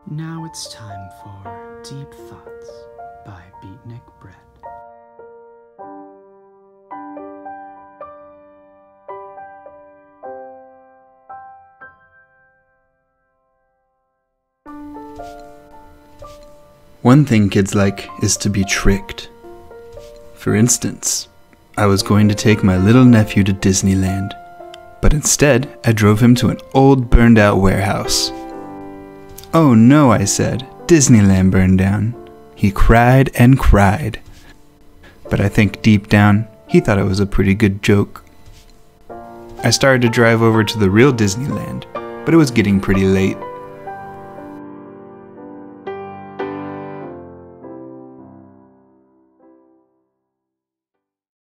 Now it's time for Deep Thoughts by Beatnik Brett. One thing kids like is to be tricked. For instance, I was going to take my little nephew to Disneyland, but instead I drove him to an old burned out warehouse. "Oh no," I said, "Disneyland burned down." He cried and cried. But I think deep down, he thought it was a pretty good joke. I started to drive over to the real Disneyland, but it was getting pretty late.